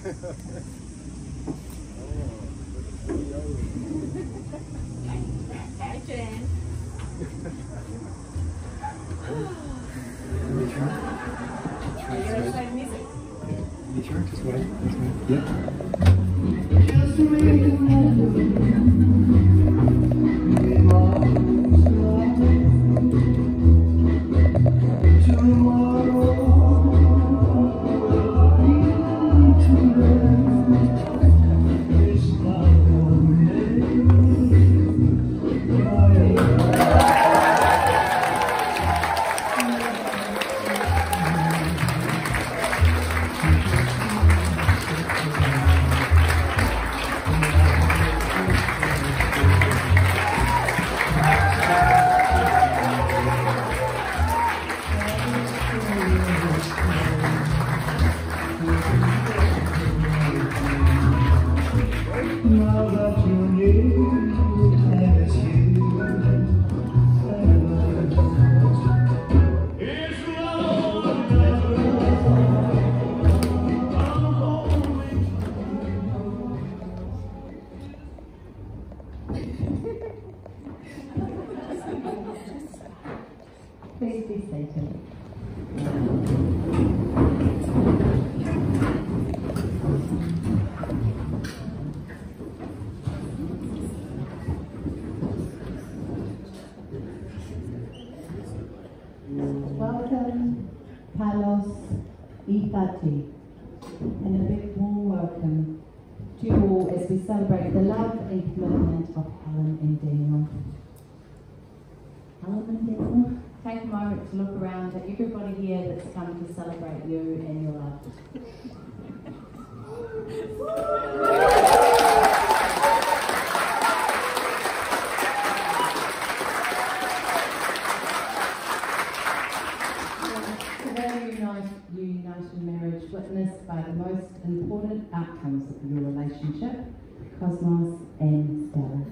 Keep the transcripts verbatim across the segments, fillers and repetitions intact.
Hi, Jen. Are you going to play music? You sure? Just wait. Just wait. Yeah. Please be seated. Welcome, Carlos Itati, and a big warm welcome to you all as we celebrate the love and commitment of Helen and Daniel. Helen and Daniel, take a moment to look around at everybody here that's come to celebrate you and your love. Today, unite, united marriage witnessed by the most important outcomes of your relationship, Cosmos and Stella.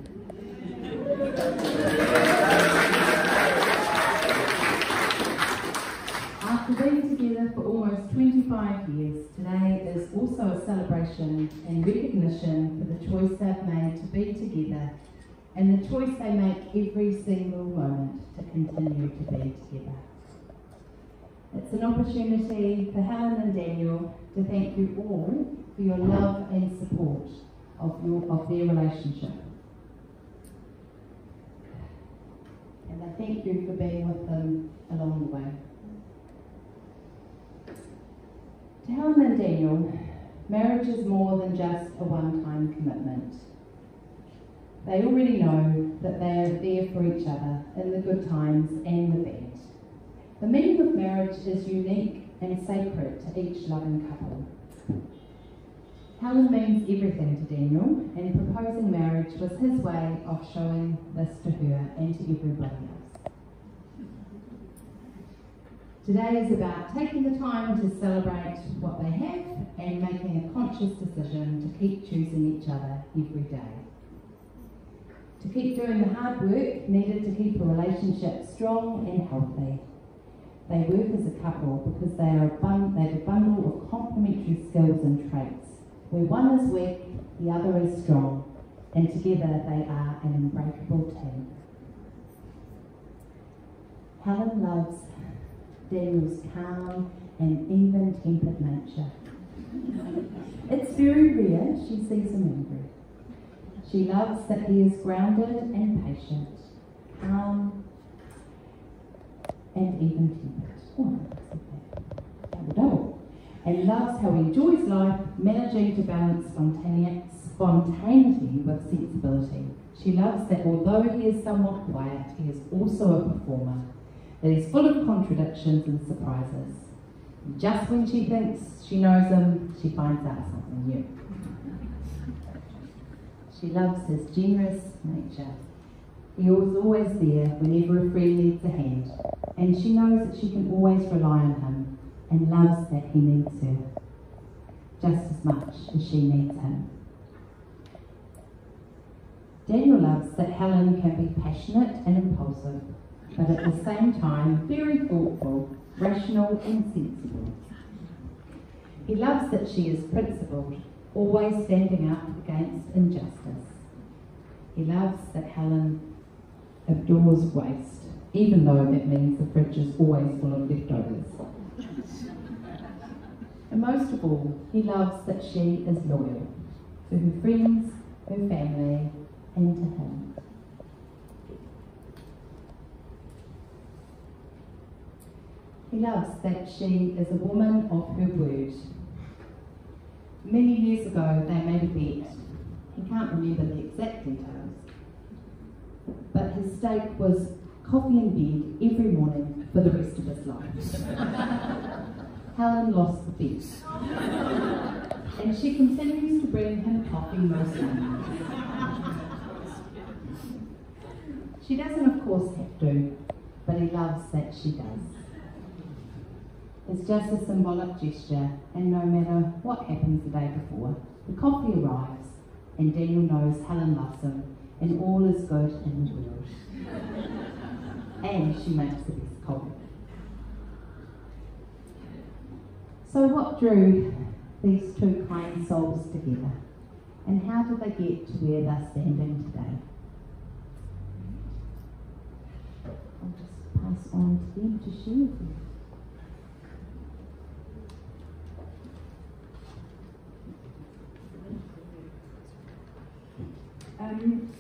After being together for almost twenty-five years, today is also a celebration and recognition for the choice they've made to be together and the choice they make every single moment to continue to be together. It's an opportunity for Helen and Daniel to thank you all for your love and support of, your, of their relationship. And I thank you for being with them along the way. To Helen and Daniel, marriage is more than just a one-time commitment. They already know that they are there for each other in the good times and the bad. The meaning of marriage is unique and sacred to each loving couple. Helen means everything to Daniel, and proposing marriage was his way of showing this to her and to everybody else. Today is about taking the time to celebrate what they have and making a conscious decision to keep choosing each other every day. To keep doing the hard work needed to keep a relationship strong and healthy. They work as a couple because they are a, bun they have a bundle of complementary skills and traits, where one is weak, the other is strong, and together they are an unbreakable team. Helen loves Daniel's calm and even-tempered nature. It's very rare she sees him angry. She loves that he is grounded and patient, calm and even-tempered. Oh, double, double. And loves how he enjoys life, managing to balance spontaneity with sensibility. She loves that although he is somewhat quiet, he is also a performer, that he's full of contradictions and surprises. Just when she thinks she knows him, she finds out something new. She loves his generous nature. He is always there whenever a friend needs a hand, and she knows that she can always rely on him and loves that he needs her, just as much as she needs him. Daniel loves that Helen can be passionate and impulsive, but at the same time very thoughtful, rational and sensible. He loves that she is principled, always standing up against injustice. He loves that Helen adores waste, even though that means the fridge is always full of leftovers. And most of all, he loves that she is loyal to her friends, her family, and to him. He loves that she is a woman of her word. Many years ago, they made a bet. He can't remember the exact details, but his stake was coffee in bed every morning for the rest of his life. Helen lost the bet, and she continues to bring him coffee most mornings. She doesn't, of course, have to, but he loves that she does. It's just a symbolic gesture, and no matter what happens the day before, the coffee arrives, and Daniel knows Helen loves him, and all is good in the world. And she makes the best coffee. So what drew these two kind souls together, and how did they get to where they're standing today? I'll just pass on to them to share with you. Um,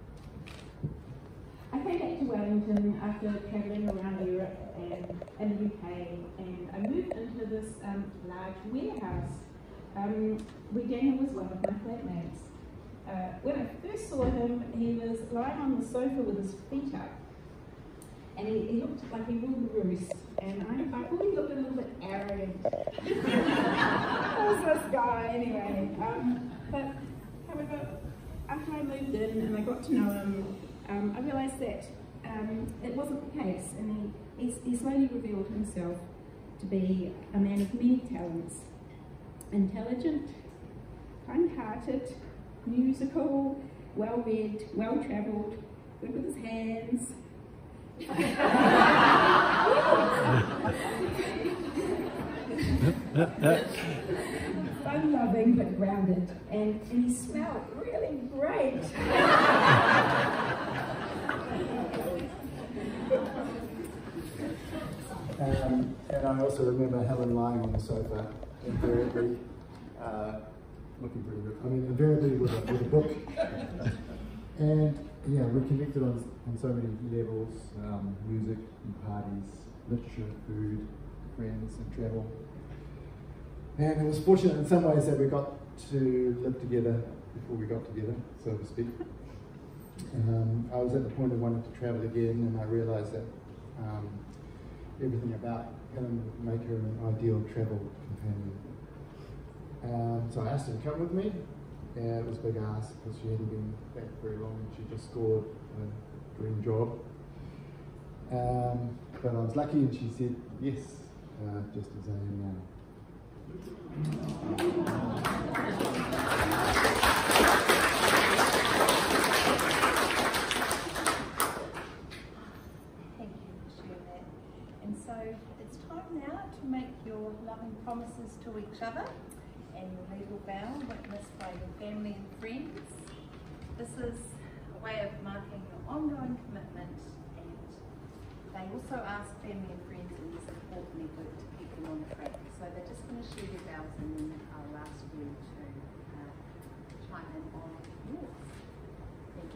I came back to Wellington after travelling around Europe and, and the U K, and I moved into this um, large warehouse um, where Daniel was one of my flatmates. Uh, when I first saw him, he was lying on the sofa with his feet up, and he, he looked like he wouldn't roost, and I, I thought he looked a little bit arrogant. Who's this guy anyway? Um, but however, after I moved in and I got to know him, um, I realised that um, it wasn't the case, and he, he, he slowly revealed himself to be a man of many talents. Intelligent, kind-hearted, musical, well-read, well-travelled, good with his hands. Fun-loving but grounded, and, and he smelled really great. Um, and I also remember Helen lying on the sofa, invariably uh, looking pretty good. I mean, invariably with a, with a book. And yeah, we connected on, on so many levels: um, music and parties, literature, food, friends, and travel. And it was fortunate in some ways that we got to live together before we got together, so to speak. Um, I was at the point of wanting to travel again, and I realised that um, everything about Helen would make her an ideal travel companion. Um, so I asked her to come with me, and it was a big ask because she hadn't been back very long, and she just scored a dream job. Um, but I was lucky, and she said yes, uh, just as I am now. Thank you for sharing that. And so it's time now to make your loving promises to each other and your legal vow witnessed by your family and friends. This is a way of marking your ongoing commitment, and they also ask family and friends in this important effort to keep them on track. So they're just going to share their vows, and then I'll ask you to uh, chime in on yours. Thank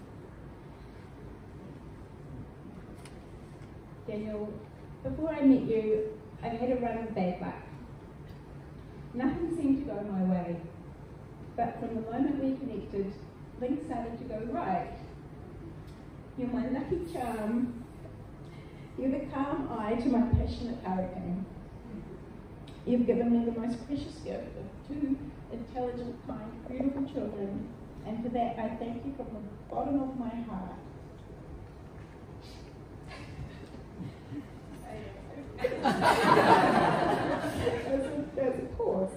you. Daniel, before I met you, I had a run of bad luck. Nothing seemed to go my way, but from the moment we connected, things started to go right. You're my lucky charm. You're the calm eye to my passionate hurricane. You've given me the most precious gift of two intelligent, kind, beautiful children, and for that I thank you from the bottom of my heart. There's a pause.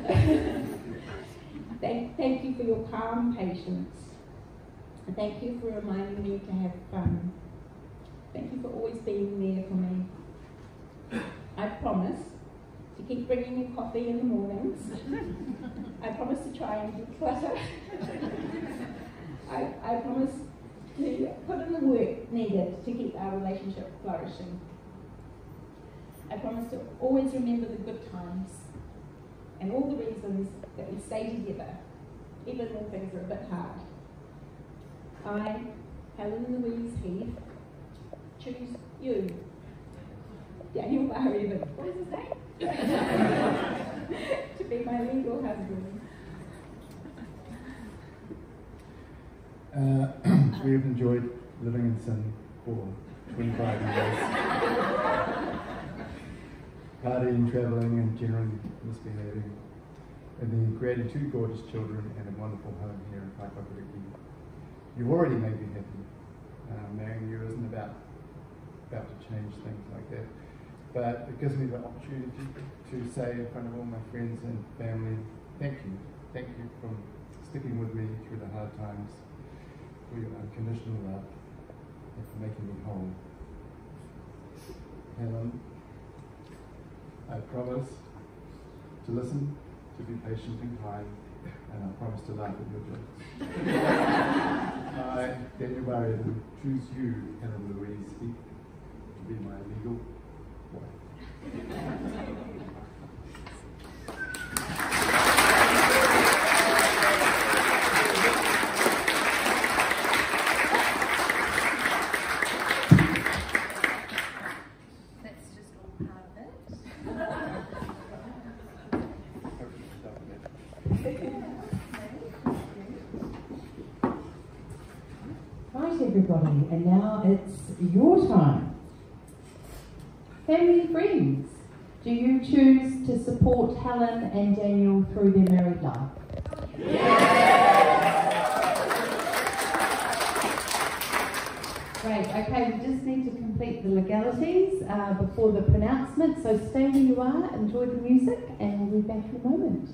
thank, thank you for your calm patience. And thank you for reminding me to have fun. Thank you for always being there for me. I promise to keep bringing me coffee in the mornings. I promise to try and declutter. I, I promise to put in the work needed to keep our relationship flourishing. I promise to always remember the good times and all the reasons that we stay together, even when things are a bit hard. I, Helen Louise Heath, choose you, Daniel Barry, what is his name? to be my legal husband. Uh, we have enjoyed living in sin for twenty-five years. Partying, travelling, and generally misbehaving. And then created two gorgeous children and a wonderful home here in Paekākāriki. You've already made me happy. Um, marrying you isn't about, about to change things like that. But it gives me the opportunity to say in front of all my friends and family, thank you. Thank you for sticking with me through the hard times, for your unconditional love, and for making me whole. Helen, I promise to listen, to be patient and kind, and I promise to laugh at your jokes. I, Daniel Barry, choose you, Helen Louise Heath, to be my legal wife. Right, everybody, and now it's your time. Family and friends, do you choose to support Helen and Daniel through their married life? Yeah! Great, okay, we just need to complete the legalities uh, before the pronouncement, so stay where you are, enjoy the music, and we'll be back in a moment.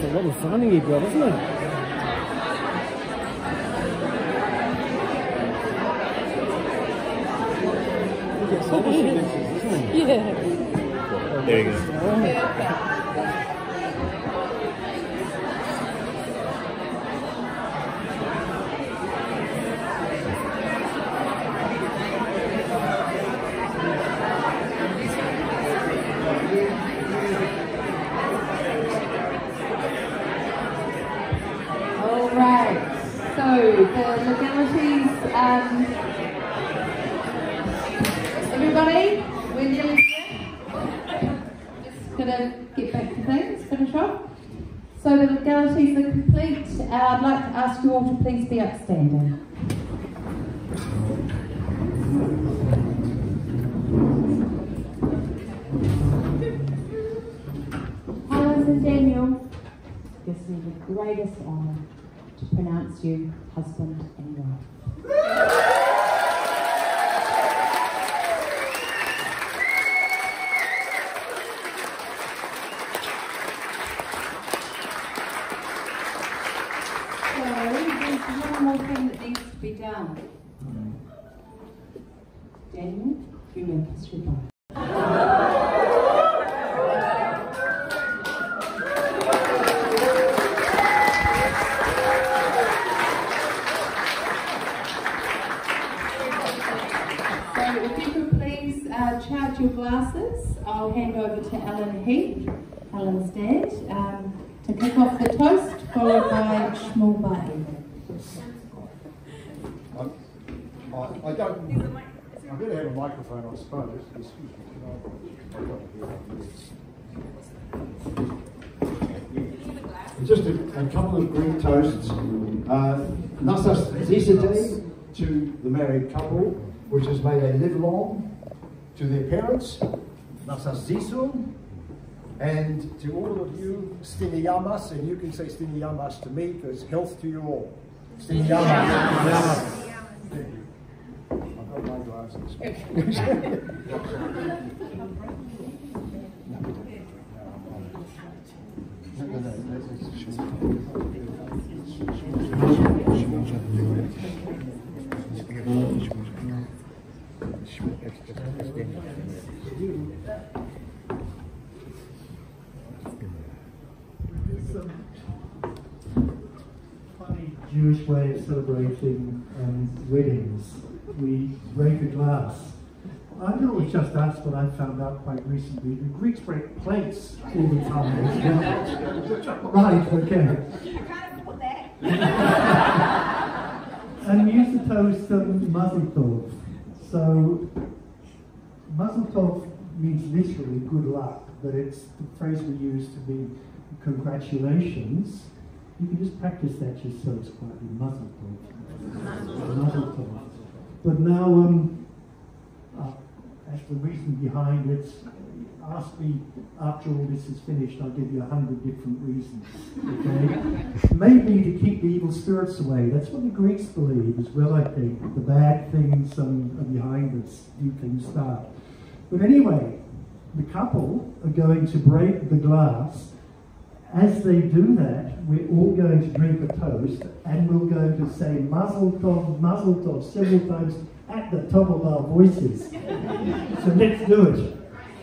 It's a lot of farming you've got, isn't it? Yeah. There you go. All right. So the legalities. Um, everybody, we're nearly here. Just gonna get back to things. Finish off. So the legalities are complete. Uh, I'd like to ask you all to please be upstanding. Helen and Daniel, gives me the greatest honour to pronounce you husband and wife. So there's one more thing that needs to be done. Daniel, you make us goodbye. Charge your glasses. I'll hand over to Ellen Heath, Helen's dad, um, to kick off the toast, followed by Shmuel Bahi. I, I, I don't. I'm going to have a microphone, I suppose. Excuse me. Just a, a couple of Greek toasts. Uh, Nasas Zizide to the married couple, which is may they live long. To their parents, Nasas Zisum, and to all of you, Stiniyamas, and you can say Stiniyamas to me because health to you all. Stiniyamas. Thank you. I've got my glasses. Funny Jewish way of celebrating um, weddings. We break a glass. I know it was just us, but I found out quite recently the Greeks break plates all the time as well. Right, okay. I can't afford that. And we used to toast um, Mazel Tov. So, Mazel Tov means literally good luck, but it's the phrase we use to be congratulations. You can just practice that yourselves quietly. Mazel Tov. Mazel Tov. But now, um, uh, as the reason behind it, ask me after all this is finished, I'll give you a hundred different reasons. Okay? Maybe to keep the evil spirits away. That's what the Greeks believe as well, I think. The bad things um, are behind us, new things start. But anyway, the couple are going to break the glass. As they do that, we're all going to drink a toast, and we're going to say Mazel Tov, Mazel Tov several times at the top of our voices. So let's do it.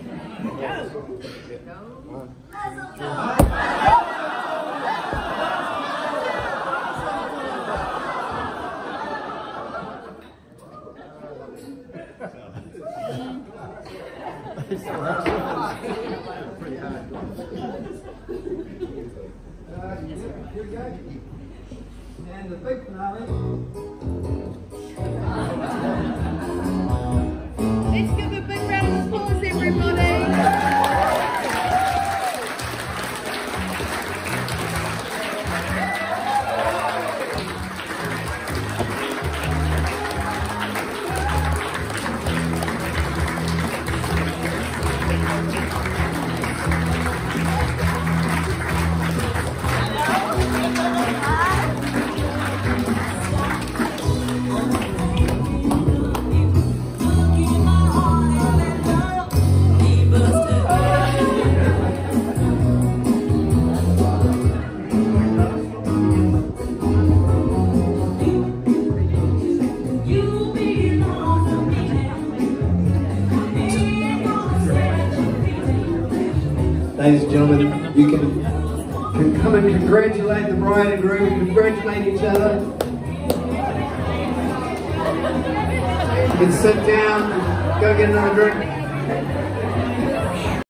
And the big finale. Let's give a big round of applause, everybody. ladies and gentlemen, you can, can come and congratulate the bride and groom, congratulate each other. You can sit down, go get another drink.